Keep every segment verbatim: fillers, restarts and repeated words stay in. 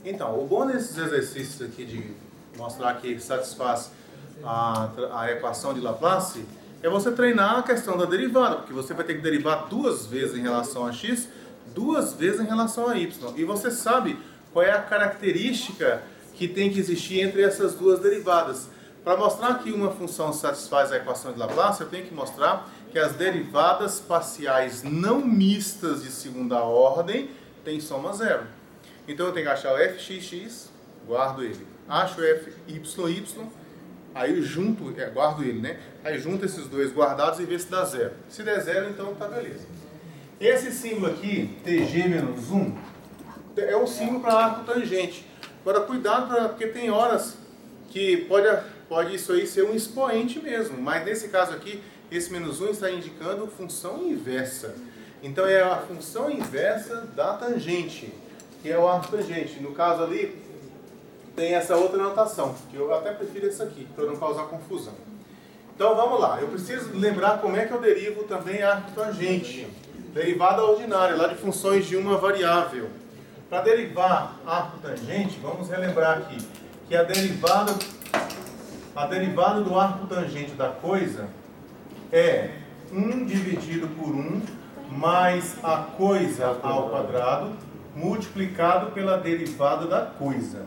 Então, o bom desses exercícios aqui de mostrar que satisfaz a, a equação de Laplace é você treinar a questão da derivada, porque você vai ter que derivar duas vezes em relação a x, duas vezes em relação a y. E você sabe qual é a característica que tem que existir entre essas duas derivadas. Para mostrar que uma função satisfaz a equação de Laplace, eu tenho que mostrar que as derivadas parciais não mistas de segunda ordem têm soma zero. Então eu tenho que achar o fxx, guardo ele. Acho o fyy, aí junto, é, guardo ele, né? Aí junto esses dois guardados e vê se dá zero. Se der zero, então tá beleza. Esse símbolo aqui, tg menos um, é o símbolo para arco tangente. Agora cuidado, pra, porque tem horas que pode, pode isso aí ser um expoente mesmo. Mas nesse caso aqui, esse menos um está indicando função inversa. Então é a função inversa da tangente, que é o arco tangente. No caso ali, tem essa outra notação, que eu até prefiro essa aqui, para não causar confusão. Então vamos lá, eu preciso lembrar como é que eu derivo também arco tangente. Derivada ordinária, lá de funções de uma variável. Para derivar arco tangente, vamos relembrar aqui, que a derivada, a derivada do arco tangente da coisa é um dividido por um mais a coisa ao quadrado multiplicado pela derivada da coisa.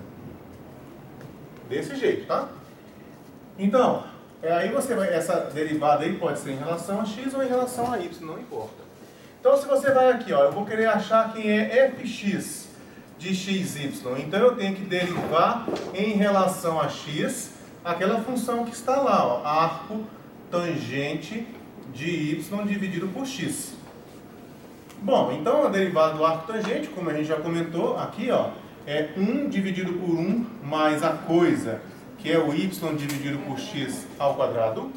Desse jeito, tá? Então, aí você vai, essa derivada aí pode ser em relação a x ou em relação a y, não importa. Então, se você vai aqui, ó, eu vou querer achar quem é fx de xy. Então, eu tenho que derivar em relação a x aquela função que está lá, ó, arco tangente de y dividido por x. Bom, então a derivada do arco tangente, como a gente já comentou aqui, ó, é um dividido por um mais a coisa, que é o y dividido por x ao quadrado,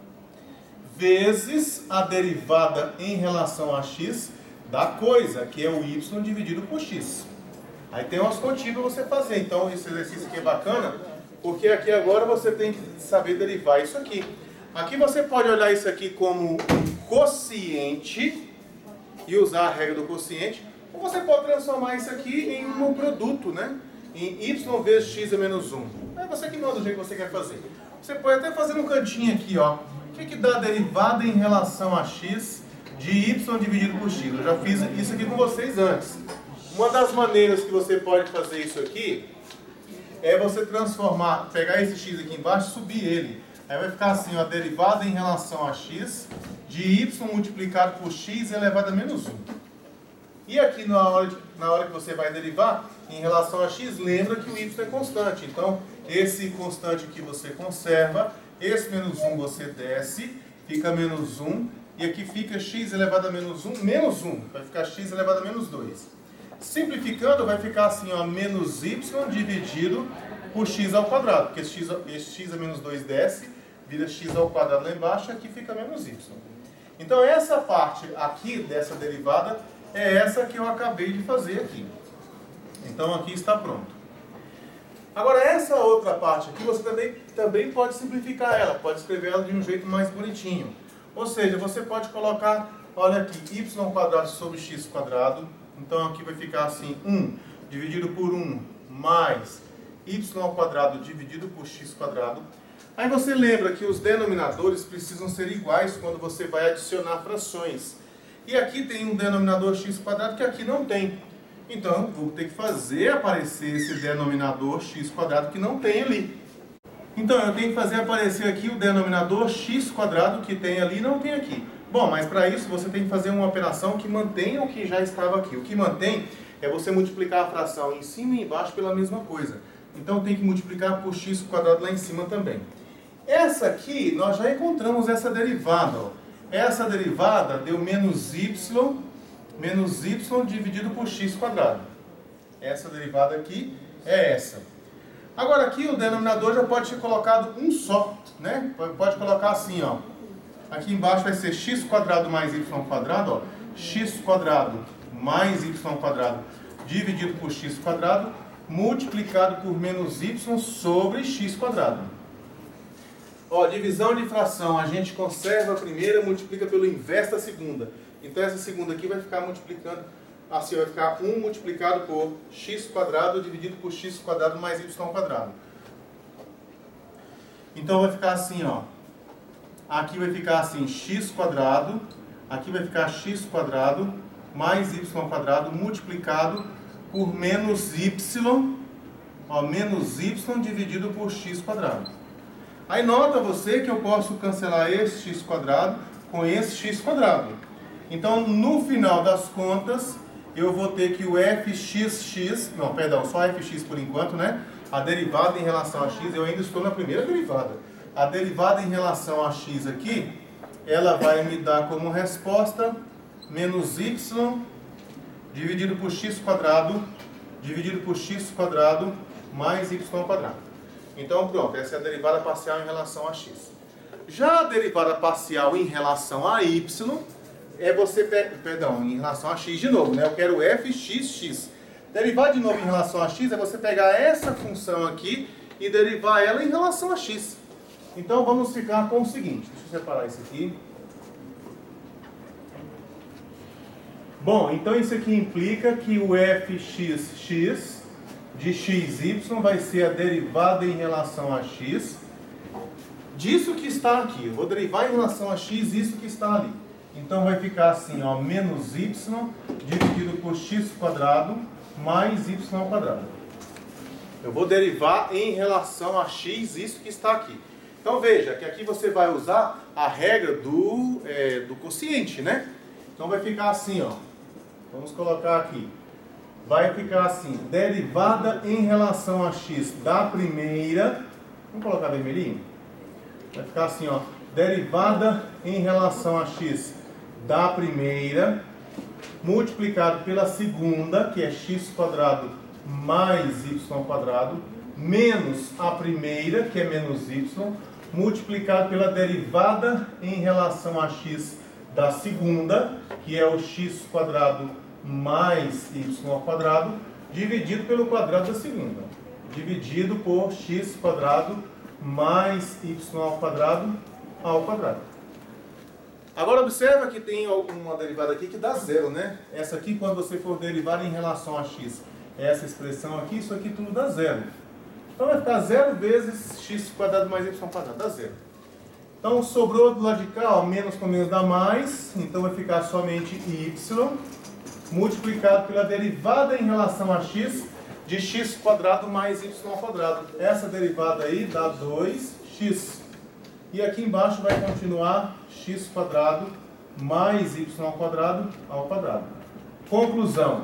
vezes a derivada em relação a x da coisa, que é o y dividido por x. Aí tem umas continhas para você fazer. Então esse exercício aqui é bacana, porque aqui agora você tem que saber derivar isso aqui. Aqui você pode olhar isso aqui como um quociente e usar a regra do quociente, ou você pode transformar isso aqui em um produto, né? Em y vezes x é menos um. É você que manda do jeito que você quer fazer. Você pode até fazer no cantinho aqui, ó. O que que dá a derivada em relação a x de y dividido por x? Eu já fiz isso aqui com vocês antes. Uma das maneiras que você pode fazer isso aqui é você transformar, pegar esse x aqui embaixo e subir ele. Aí vai ficar assim, ó, derivada em relação a x de y multiplicado por x elevado a menos um. E aqui na hora, de, na hora que você vai derivar, em relação a x, lembra que o y é constante. Então, esse constante aqui você conserva, esse menos um você desce, fica menos um, e aqui fica x elevado a menos um, menos um, vai ficar x elevado a menos dois. Simplificando, vai ficar assim, ó, menos y dividido por x ao quadrado, porque esse x, esse x a menos dois desce, vira x ao quadrado lá embaixo, aqui fica menos y. Então essa parte aqui dessa derivada é essa que eu acabei de fazer aqui. Então aqui está pronto. Agora essa outra parte aqui você também, também pode simplificar ela, pode escrever ela de um jeito mais bonitinho. Ou seja, você pode colocar, olha aqui, y quadrado sobre x quadrado. Então aqui vai ficar assim, um dividido por um mais y ao quadrado dividido por x quadrado. Aí você lembra que os denominadores precisam ser iguais quando você vai adicionar frações. E aqui tem um denominador x quadrado que aqui não tem. Então, vou ter que fazer aparecer esse denominador x quadrado que não tem ali. Então, eu tenho que fazer aparecer aqui o denominador x quadrado que tem ali e não tem aqui. Bom, mas para isso você tem que fazer uma operação que mantenha o que já estava aqui. O que mantém é você multiplicar a fração em cima e embaixo pela mesma coisa. Então, tem que multiplicar por x quadrado lá em cima também. Essa aqui, nós já encontramos essa derivada. Ó. Essa derivada deu menos y, menos y dividido por x quadrado. Essa derivada aqui é essa. Agora aqui o denominador já pode ser colocado um só, né? Pode colocar assim, ó. Aqui embaixo vai ser x quadrado mais y quadrado, ó. X quadrado mais y quadrado dividido por x quadrado multiplicado por menos y sobre x quadrado. Ó, divisão de fração, a gente conserva a primeira, multiplica pelo inverso da segunda. Então essa segunda aqui vai ficar multiplicando assim vai ficar um multiplicado por x quadrado dividido por x quadrado mais y quadrado. Então vai ficar assim, ó. Aqui vai ficar assim, x quadrado, aqui vai ficar x quadrado mais y quadrado multiplicado por menos y, ó, menos y dividido por x quadrado. Aí nota você que eu posso cancelar esse x quadrado com esse x quadrado. Então no final das contas eu vou ter que o fxx, não, perdão, só fx por enquanto, né? A derivada em relação a x, eu ainda estou na primeira derivada. A derivada em relação a x aqui, ela vai me dar como resposta menos y dividido por x quadrado, dividido por x quadrado mais y quadrado. Então pronto, essa é a derivada parcial em relação a x. Já a derivada parcial em relação a y, é você, perdão, em relação a x de novo, né? Eu quero fxx. Derivar de novo em relação a x é você pegar essa função aqui e derivar ela em relação a x. Então vamos ficar com o seguinte, deixa eu separar isso aqui. Bom, então isso aqui implica que o fxx de xy vai ser a derivada em relação a x disso que está aqui. Eu vou derivar em relação a x isso que está ali. Então vai ficar assim, ó, menos y dividido por x quadrado mais y quadrado. Eu vou derivar em relação a x isso que está aqui. Então veja que aqui você vai usar a regra do, é, do quociente, né? Então vai ficar assim, ó. Vamos colocar aqui. Vai ficar assim, derivada em relação a x da primeira. Vamos colocar vermelhinho? Vai ficar assim, ó. Derivada em relação a x da primeira, multiplicado pela segunda, que é x quadrado mais y quadrado, menos a primeira, que é menos y, multiplicado pela derivada em relação a x da segunda, que é o x quadrado mais y quadrado, dividido pelo quadrado da segunda, dividido por x quadrado mais y quadrado ao quadrado. Agora observa que tem uma derivada aqui que dá zero, né? Essa aqui, quando você for derivar em relação a x, essa expressão aqui, isso aqui tudo dá zero. Então vai ficar zero vezes x quadrado mais y quadrado, dá zero. Então sobrou do lado de cá, ó, menos com menos dá mais, então vai ficar somente y multiplicado pela derivada em relação a x de x quadrado mais y quadrado. Essa derivada aí dá dois x. E aqui embaixo vai continuar x quadrado mais y quadrado ao quadrado. Conclusão,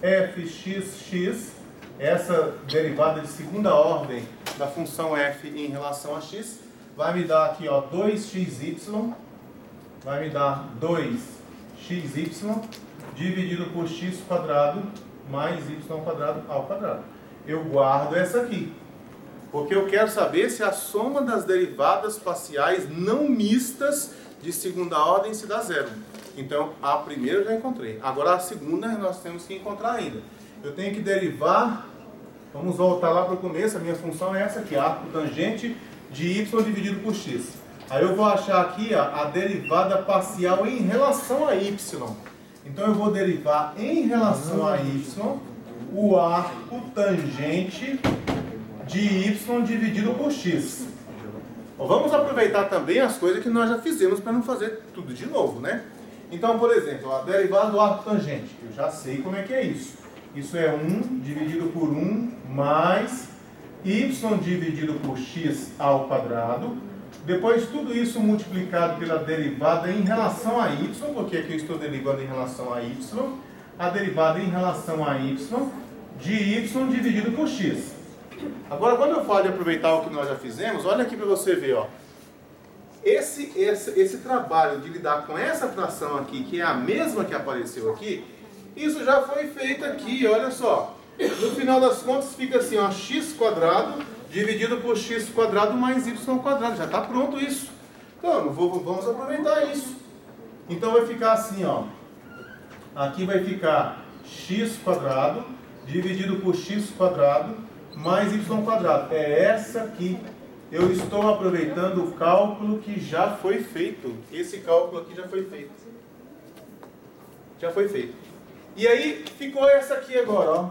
fxx, essa derivada de segunda ordem da função f em relação a x, vai me dar aqui, ó, dois x y, vai me dar dois x y dividido por x quadrado mais y quadrado ao quadrado. Eu guardo essa aqui, porque eu quero saber se a soma das derivadas parciais não mistas de segunda ordem se dá zero. Então, a primeira eu já encontrei. Agora, a segunda nós temos que encontrar ainda. Eu tenho que derivar, vamos voltar lá para o começo, a minha função é essa aqui, arco tangente de y dividido por x. Aí eu vou achar aqui ó, a derivada parcial em relação a y. Então, eu vou derivar em relação a y o arco tangente de y dividido por x. Bom, vamos aproveitar também as coisas que nós já fizemos para não fazer tudo de novo, né? Então, por exemplo, a derivada do arco tangente, eu já sei como é que é isso. Isso é um dividido por um mais y dividido por x ao quadrado. Depois, tudo isso multiplicado pela derivada em relação a y, porque aqui eu estou derivando em relação a y, a derivada em relação a y de y dividido por x. Agora, quando eu falo de aproveitar o que nós já fizemos, olha aqui para você ver, ó. Esse, esse, esse trabalho de lidar com essa fração aqui, que é a mesma que apareceu aqui, isso já foi feito aqui, olha só. No final das contas fica assim, ó, x quadrado dividido por x quadrado mais y quadrado. Já está pronto isso. Então, vou, vamos aproveitar isso. Então vai ficar assim, ó. Aqui vai ficar x quadrado dividido por x quadrado mais y quadrado. É essa aqui. Eu estou aproveitando o cálculo que já foi feito. Esse cálculo aqui já foi feito. Já foi feito. E aí ficou essa aqui agora, ó.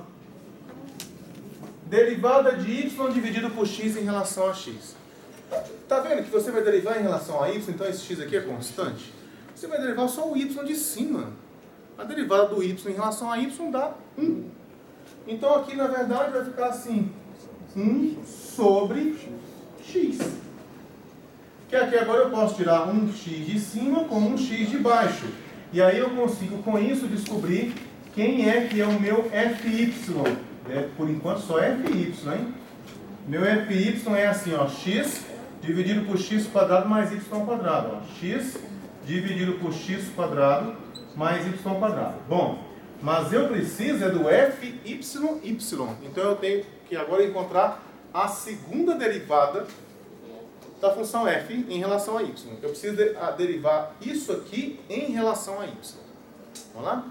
Derivada de y dividido por x em relação a x. Tá vendo que você vai derivar em relação a y, então esse x aqui é constante? Você vai derivar só o y de cima. A derivada do y em relação a y dá um. Então aqui na verdade vai ficar assim, um sobre x. Que aqui agora eu posso tirar um x de cima com um x de baixo. E aí eu consigo com isso descobrir quem é que é o meu fy. É, por enquanto só fy, hein? Meu fy é assim, ó, x dividido por x quadrado mais y quadrado. Ó. X dividido por x quadrado mais y quadrado. Bom, mas eu preciso é do fy, y. Então eu tenho que agora encontrar a segunda derivada da função f em relação a y. Eu preciso de, a, derivar isso aqui em relação a y. Vamos lá?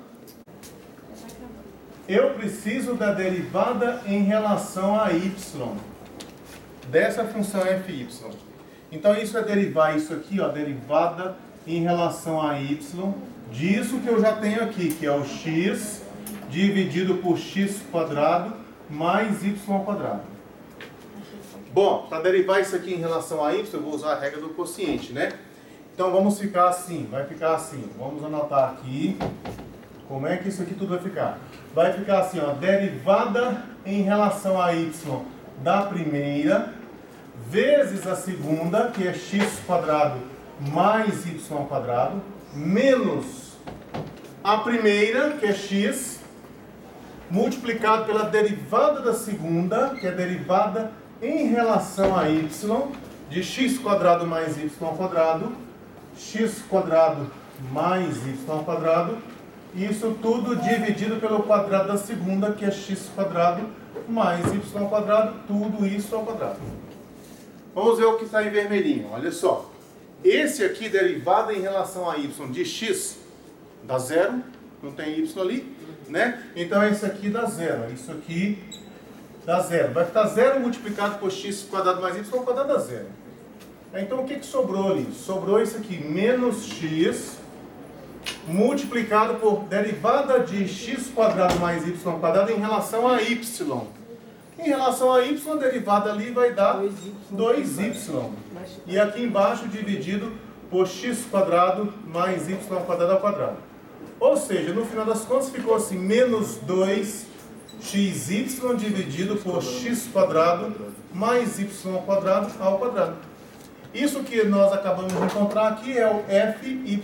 Eu preciso da derivada em relação a y dessa função fy. Então isso é derivar isso aqui, ó, derivada em relação a y disso que eu já tenho aqui, que é o x dividido por x quadrado mais y quadrado. Bom, para derivar isso aqui em relação a y, eu vou usar a regra do quociente, né? Então vamos ficar assim, vai ficar assim. Vamos anotar aqui como é que isso aqui tudo vai ficar. Vai ficar assim, ó, derivada em relação a y da primeira vezes a segunda, que é x quadrado mais y quadrado, menos a primeira, que é x, multiplicado pela derivada da segunda, que é derivada em relação a y, de x quadrado mais y quadrado, x quadrado mais y quadrado, isso tudo dividido pelo quadrado da segunda, que é x quadrado mais y quadrado, tudo isso ao quadrado. Vamos ver o que está em vermelhinho, olha só. Esse aqui, derivada em relação a y de x, dá zero, não tem y ali, né? Então esse aqui dá zero, isso aqui dá zero. Vai ficar zero multiplicado por x quadrado mais y quadrado dá zero. Então o que, que sobrou ali? Sobrou isso aqui, menos x multiplicado por derivada de x quadrado mais y quadrado em relação a y. Em relação a y, a derivada ali vai dar dois y. E aqui embaixo dividido por x quadrado mais y quadrado ao quadrado. Ou seja, no final das contas ficou assim, menos dois x y dividido por x quadrado mais y quadrado ao quadrado. Isso que nós acabamos de encontrar aqui é o fy,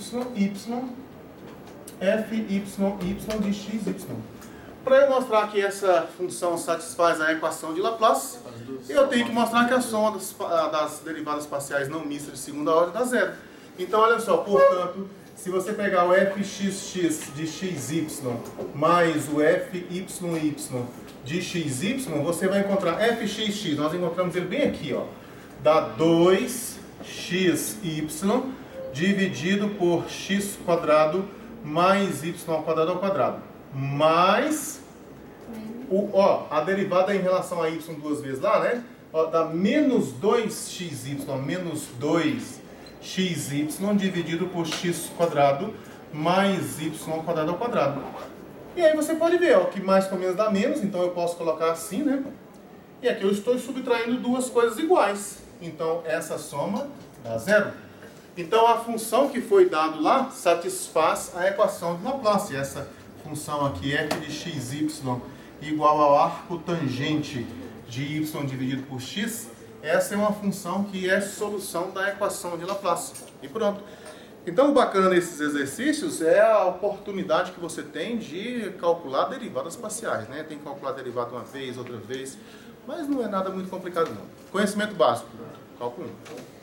fy de xy. Para eu mostrar que essa função satisfaz a equação de Laplace, eu tenho que mostrar que a soma das, das derivadas parciais não mistas de segunda ordem dá zero. Então, olha só, portanto, se você pegar o fxx de xy mais o fyy de xy, você vai encontrar fxx, nós encontramos ele bem aqui, ó, dá dois x y dividido por x quadrado mais y quadrado ao quadrado, mais o, ó, a derivada em relação a y duas vezes lá, né? Ó, dá menos dois x y, menos dois x y dividido por x quadrado mais y quadrado ao quadrado. E aí você pode ver, ó, que mais com menos dá menos, então eu posso colocar assim, né? E aqui eu estou subtraindo duas coisas iguais. Então essa soma dá zero. Então a função que foi dado lá satisfaz a equação de Laplace. Essa função aqui, f de xy igual ao arco tangente de y dividido por x, essa é uma função que é solução da equação de Laplace. E pronto. Então o bacana desses exercícios é a oportunidade que você tem de calcular derivadas parciais, né? Tem que calcular derivada uma vez, outra vez, mas não é nada muito complicado não. Conhecimento básico, cálculo um.